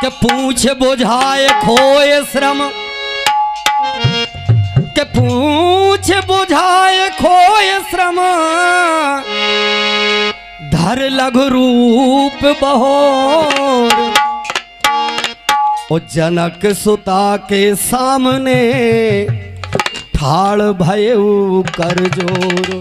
के पूछ बुझाए खोए श्रम, के पूछ बुझाए खोए श्रम, धर लघु रूप बहोर। ओ जनक सुता के सामने ठाड़ भयऊ कर जोर।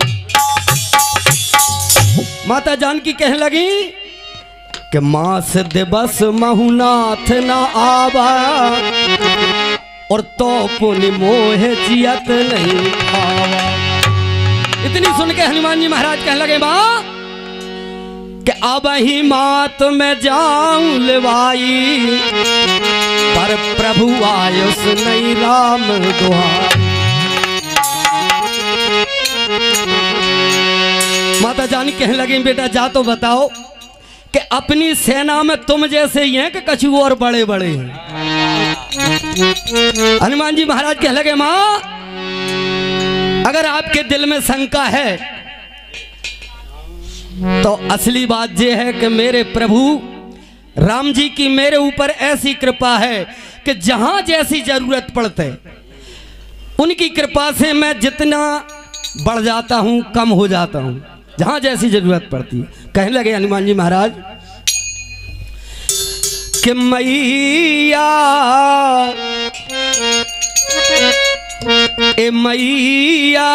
माता जानकी कहने लगी कि मास दिवस महुनाथ न आवा, और तो पुनि मोह जियत नहीं खावा। इतनी सुन के हनुमान जी महाराज कहने लगे मां कि अब ही मात में जाऊं लेवाई, पर प्रभु आयुष नहीं राम दुहाई। माता जानी कहने लगी बेटा जा तो बताओ कि अपनी सेना में तुम जैसे ही हैं कि कछु और बड़े बड़े हैं। हनुमान जी महाराज कहने लगे मां अगर आपके दिल में शंका है तो असली बात यह है कि मेरे प्रभु राम जी की मेरे ऊपर ऐसी कृपा है कि जहां जैसी जरूरत पड़ते उनकी कृपा से मैं जितना बढ़ जाता हूं कम हो जाता हूं, जहां जैसी जरूरत पड़ती। कहने लगे हनुमान जी महाराज कि मैया ए मैया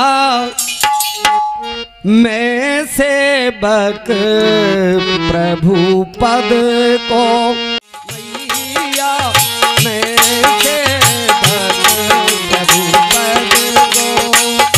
मैं सेवक प्रभु पद को, मैया मैं सेवक प्रभु पद को,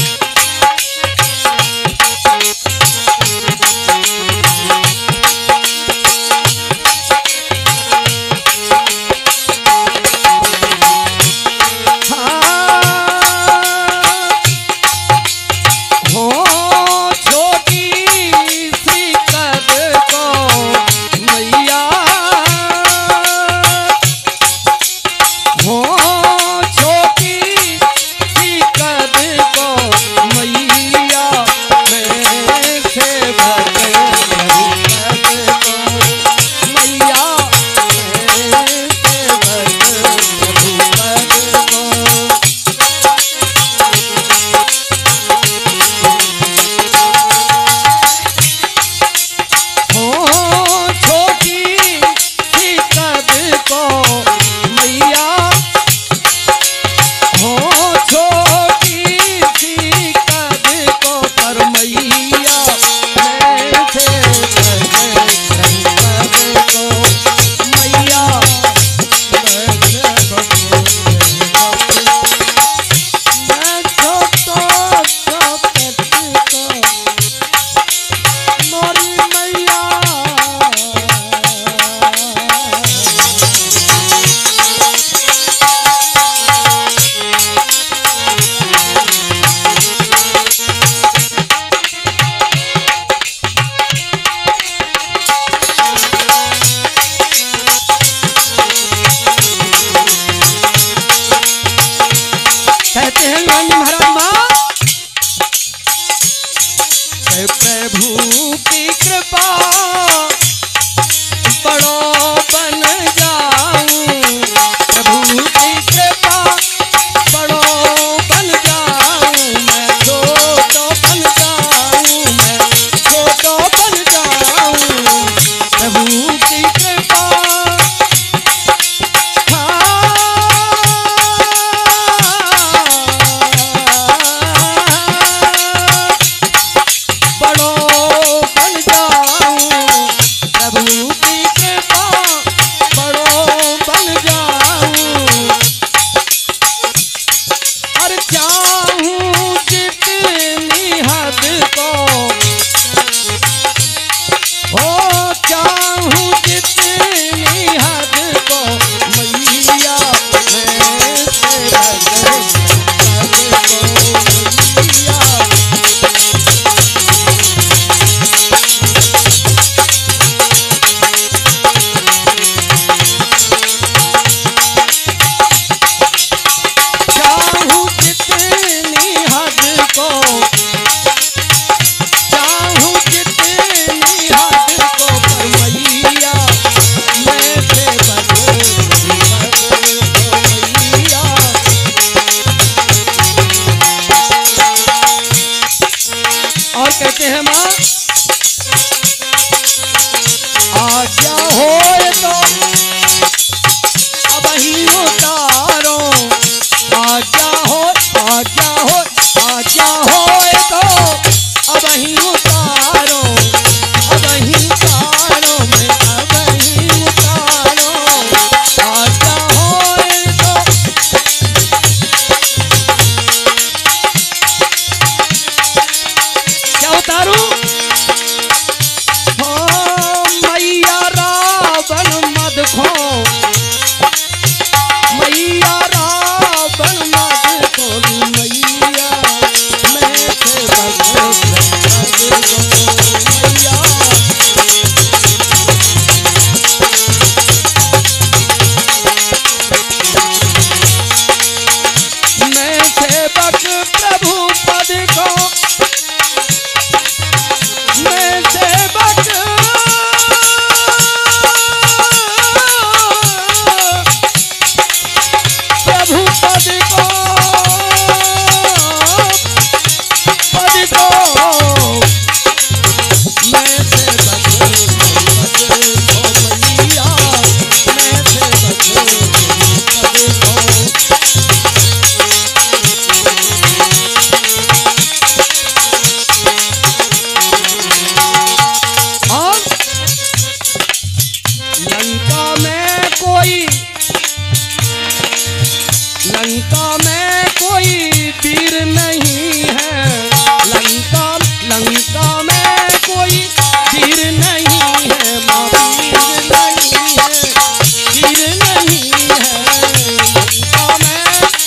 प्रभु की कृपा बड़ो बन जाऊं, प्रभु की कृपा बड़ो बन जाऊं, मैं छोटो बन जाऊं, मैं छोटो बन जाऊं, प्रभु की कृपा बड़ो बन जाऊं, प्रभु की कृपा आज्ञा होए तो अब ही उतारो, आज्ञा हो आज्ञा हो आज्ञा होए तो अब ही उतारो, अब ही उतारो, मैं अब ही उतारो, आज्ञा होए तो। क्या उतारू? हो मैया रावण मद खो, मैया रावण मद खो, मैया मैं से भगत मैया। मैं सेवक प्रभु पद को, मैं सेवक प्रभु पद को, पद को, मैं सेवक पद को मैया, मैं सेवक पद को। और लंका में कोई, लंका में कोई वीर नहीं है, लंका लंका में कोई वीर नहीं है, माँ वीर नहीं है, वीर नहीं है लंका में।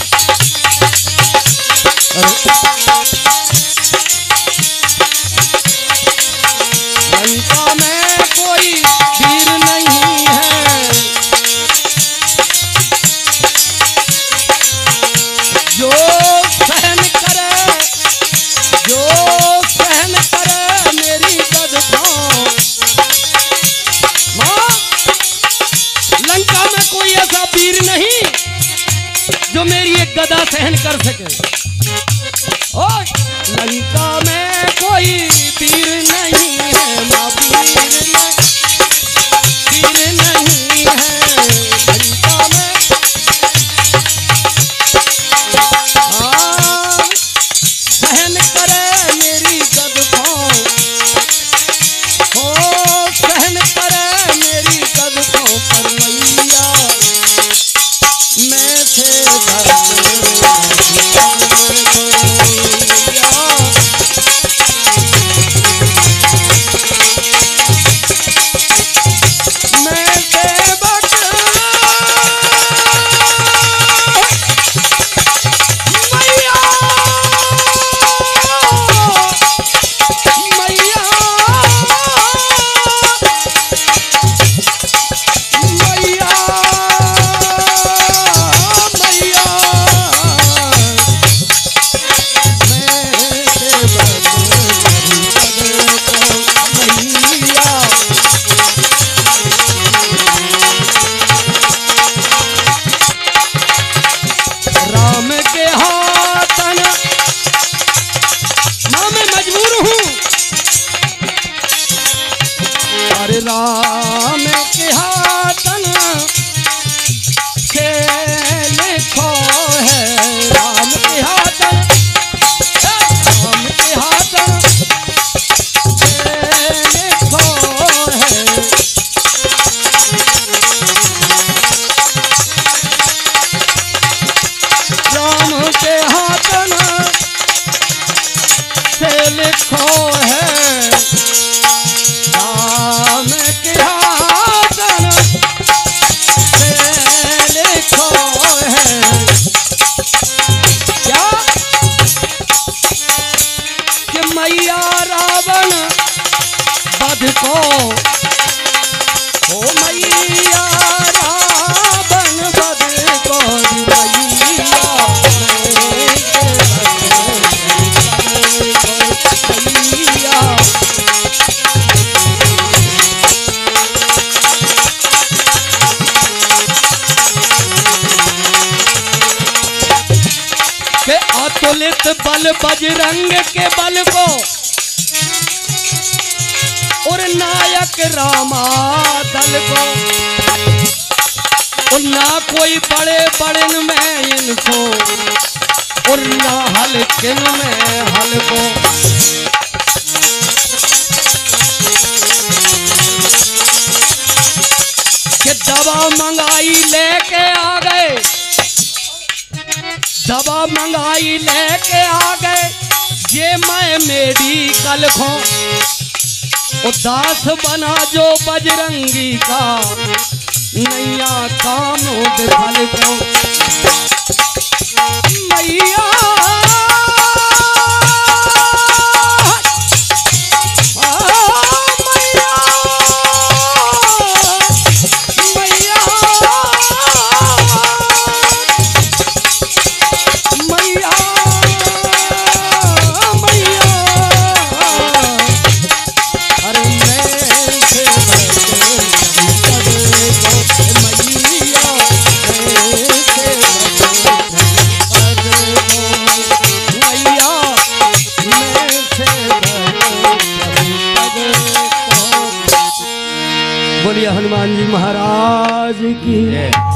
लंका में कोई वीर नहीं है, जो सहन करे, जो सहन करे मेरी गदबाओं। माँ, लंका में कोई ऐसा वीर नहीं जो मेरी एक गदा सहन कर सके। और लंका में कोई वीर नहीं है, माँ वीर नहीं है लंका में। हाँ, सहन करे मेरी गदबाओं, हो सहन करे मेरी गदबाओं पर मैया मैं से राम के हाथन से लिखो है, राम के हाथन, राम के हाथन से लिखो है। राम के हाथन से लिखो है, राम के हाथन से लिखो है। क्या कि मैया रावण वध को, ओ मैया रावण वध को, अतुलित बल बजरंग के बल को, और नायक रामा दल को, और ना कोई बड़े बड़े में इनको, और ना हल्किन में हल्को। कि दवा मंगाई लेके आ गए, दवा मंगाई लेके आ गए, ये मैं मेडिकल खो। और दास बना जो बजरंगी का, नैया काम विफल को। मैया बोलिए हनुमान जी महाराज की।